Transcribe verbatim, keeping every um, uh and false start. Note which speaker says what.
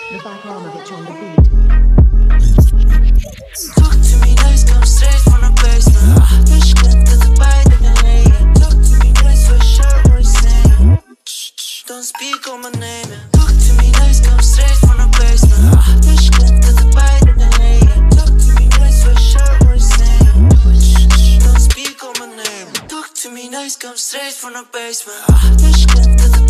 Speaker 1: The Rakhim on the beat.
Speaker 2: Talk to me nice, come straight from the basement. Let's get to the bite of the lady. Talk to me nice, for sure what he's saying. Shh, don't speak on my name. Talk to me nice, come straight from the basement. Let's get to the bite of the lady. Talk to me nice, for sure what he's saying. Shh, don't speak on my name. Talk to me nice, come straight from the basement. Let's get to the